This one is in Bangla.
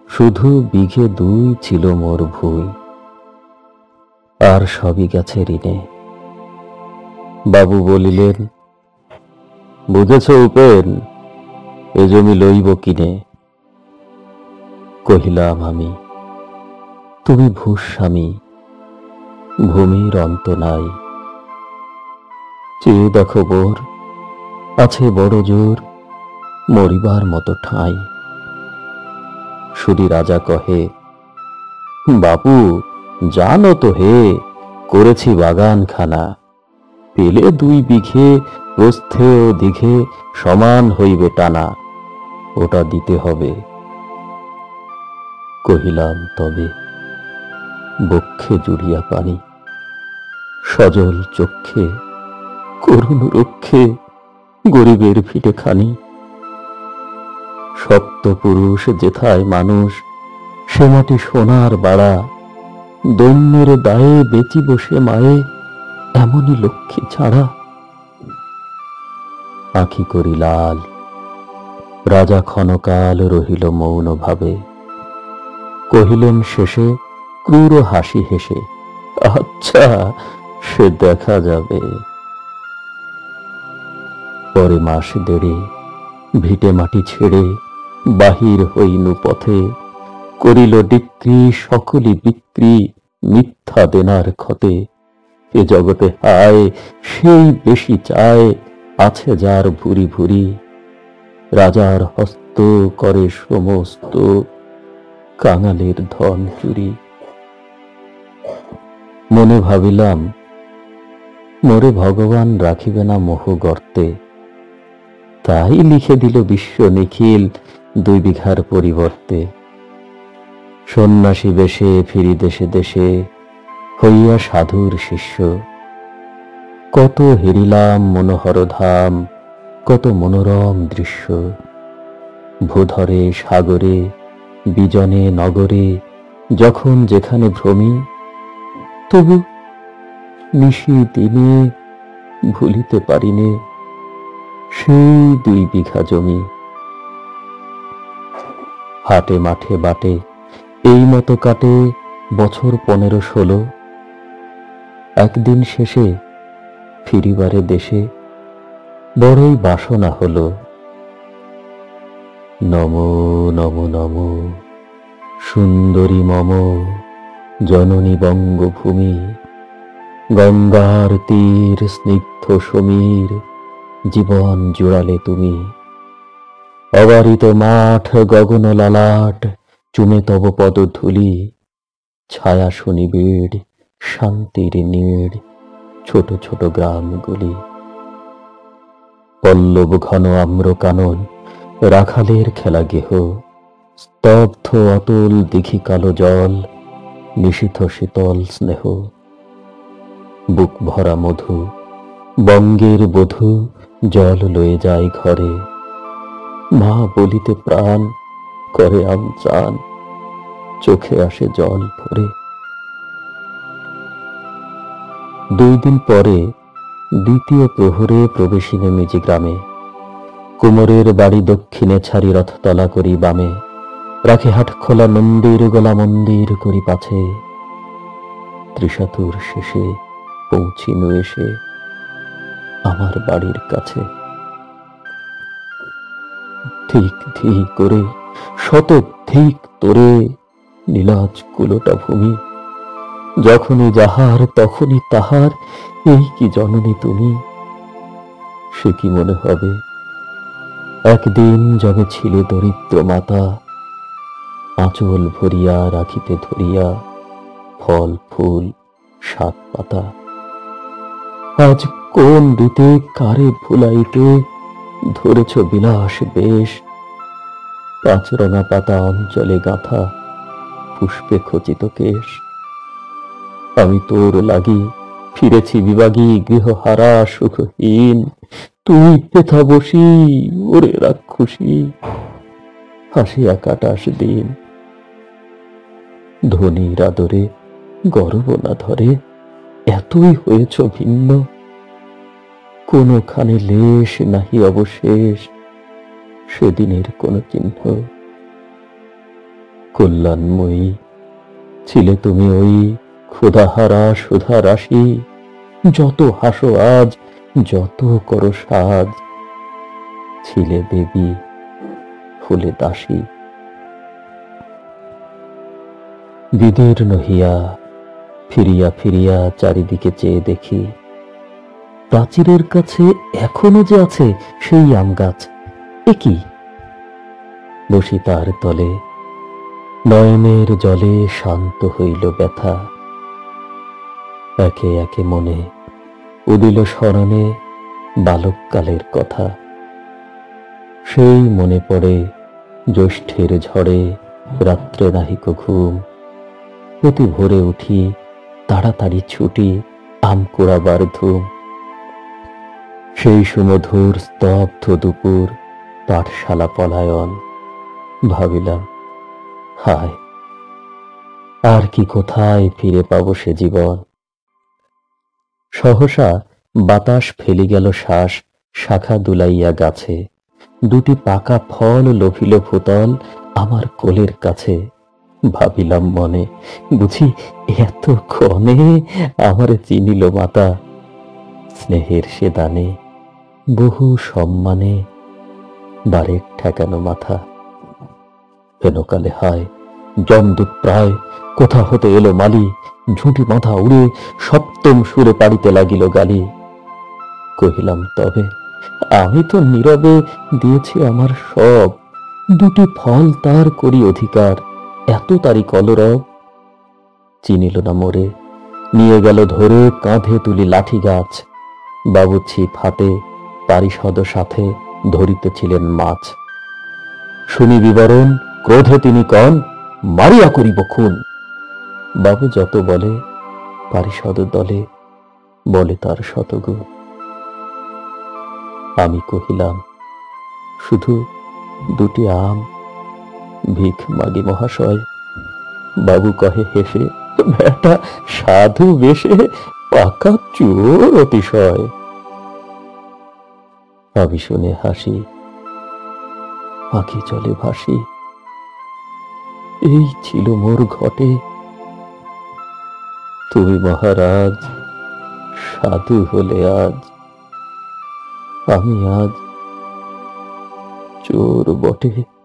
শুধু বিঘে 2 ছিল মোর ভুই, আর সবই গেছে ঋণে। বাবু বলিলেন, বুঝেছ উপেন, এ জমি লইব কিনে। কহিলাম আমি, তুমি ভূস্বামী, ভূমির অন্ত নাই। চেয়ে দেখো বোর, আছে বড় জোর, মরিবার মতো ঠাঁই। শুনি রাজা কহে, বাপু জানো তো হে, করেছি বাগানখানা, পেলে 2 বিঘে, প্রস্থে ও দিঘে সমান হইবে টানা, ওটা দিতে হবে। কহিলাম তবে, বক্ষে জুড়িয়া পানি, সজল চক্ষে করুণ রক্ষে, গরিবের ভিটে খানি। সপ্ত পুরুষ যেথায় মানুষ, সে মাটি সোনার বাড়া, দৈন্যের দায়ে বেচি বসে মায়ে, এমনই লক্ষ্মী ছাড়া। আঁখি করি লাল, রাজা ক্ষণকাল রহিল মৌন ভাবে, কহিলেন শেষে ক্রূর হাসি হেসে, আচ্ছা সে দেখা যাবে। পরে মাস দেড়ে ভিটে মাটি ছেড়ে বাহির হইনু পথে, করিল ডিক্রি সকলই বিক্রি, মিথ্যা দেনার ক্ষতে। এ জগতে হায় সেই বেশি চায়, আছে যার ভুরি ভুরি, রাজার হস্ত করে সমস্ত, কাঙালের ধন চুরি। মনে ভাবিলাম, মোরে ভগবান রাখিবে না মোহ গর্তে, তাই লিখে দিল বিশ্ব নিখিল 2 বিঘার পরিবর্তে। সন্ন্যাসী বেশে ফিরি দেশে দেশে, হইয়া সাধুর শিষ্য। কত হেরিলাম মনোহর ধাম, কত মনোরম দৃশ্য। ভূধরে সাগরে বিজনে নগরে, যখন যেখানে ভ্রমি, তবু নিশি দিনে ভুলিতে পারিনে সেই 2 বিঘা জমি। হাটে মাঠে বাটে এই মতো কাটে বছর 15-16। একদিন শেষে ফিরিবারে দেশে বড়ই বাসনা হলো। নমো নমো নমো সুন্দরী মম জননী বঙ্গভূমি, গঙ্গার তীর স্নিগ্ধ সমীর, জীবন জুড়ালে তুমি। অবারিত মাঠ গগন ললাট, চুমে তব পদধূলি, ছায়া সুনিবিড় শান্তির নীড়, ছোট ছোট গ্রামগুলি। পল্লব ঘন আম্র কানন, রাখালের খেলা গেহ, স্তব্ধ অতল দিঘি কালো জল, নিশীথ শীতল স্নেহ। বুক ভরা মধু, বঙ্গের বধূ জল লয়ে যায় ঘরে, মা বলিতে প্রাণ করে আমচান, চোখে আসে জল ভরে। 2 দিন পরে দ্বিতীয় প্রহরে প্রবেশী নেমেছি গ্রামে। কুমোরের বাড়ি দক্ষিণে ছাড়ি রথতলা করি বামে, রাখি হাট খোলা মন্দির গোলা মন্দির করি পাছে। ত্রিশাতুর শেষে পৌঁছিনু এসে আমার বাড়ির কাছে। ঠিক ঠিক করে শত ঠিক তোরে, নীলাজ কুলোটা ভূমি, যখনই যাহার তখনই তাহার, এই কি জননী তুমি। সে কি মনে হবে, একদিন যবে ছিলে দরিদ্র মাতা, আঁচল ভরিয়া রাখিতে ধরিয়া ফল ফুল শাক পাতা। আজ কোন রীতে কারে ভুলাইতে ধরেছ বিলাস বেশ, 5 রঙা পাতা অঞ্চলে গাঁথা, পুষ্পে খচিত কেশ। আমি তোর লাগি ফিরেছি বিভাগী, গৃহহারা সুখহীন, তুই পেথা বসি ওরে রাক্ষসী, হাসিয়া কাটাস দিন। ধনীর আদরে গর্ব না ধরে, এতই হয়েছ ভিন্ন, কোনখানে লেশ নাহি অবশেষ সেদিনের কোন চিহ্ন। কল্যাণময়ী ছিলে তুমি ওই ক্ষুধাহারা সুধা রাশি, যত হাসো আজ, যত করো সাজ, ছিলে দেবী ফুলে দাসী। বিদীর্ণ হিয়া ফিরিয়া ফিরিয়া চারিদিকে চেয়ে দেখি, প্রাচীরের কাছে এখনো যে আছে সেই আম গাছ। এ কি? বসি তার তলে, নয়নের জলে শান্ত হইল ব্যথা। একে একে মনে উদিল স্মরণে বালককালের কথা। সেই মনে পড়ে জ্যৈষ্ঠের ঝড়ে রাত্রে নাহিক ঘুম, প্রতি ভোরে উঠি তাড়াতাড়ি ছুটি আম কুড়াবার ধুম। সেই সুমধুর স্তব্ধ দুপুর, পাঠশালা পলায়ন। ভাবিলাম, হায় আর কি কোথায় ফিরে পাবো সে জীবন। সহসা বাতাস ফেলি গেল শ্বাস শাখা দুলাইয়া গাছে, দুটি পাকা ফল লোভিল ভূতল আমার কোলের কাছে। ভাবিলাম মনে, বুঝি এত ক্ষণে আমারে চিনিল মাতা। স্নেহের সে দানে বহু সম্মানে বারেক ঠেকানো মাথা। হেনকালে হায় জমদূত প্রায় কোথা হতে এলো মালি, ঝুঁটি মাথা উড়ে সপ্তম সুরে পাড়িতে লাগিল গালি। কহিলাম তবে আমি তো নীরবে দিয়েছি আমার সব, দুটি ফল তার করি অধিকার, এত তারি কলরব। চিনিল না মোরে, নিয়ে গেল ধরে কাঁধে তুলি লাঠি গাছ। বাবু ছিপ হাতে পারিষদ সাথে ধরিতেছিলেন মাছ। শুনি বিবরণ ক্রোধে তিনি কন, মারিয়া করিব খুন। বাবু যত বলে পারিষদ দলে বলে তার শতগুণ। আমি কহিলাম, শুধু দুটি আম ভিখ মাগি মহাশয়। বাবু কহে হেসে, বেটা সাধু বেশে পাকা চোর অতিশয়। আমি শুনে হাসি, আঁখি চলে ভাসি। এই ছিল মোর ঘটে, তুমি মহারাজ সাধু হলে আজ, আমি আজ চোর বটে।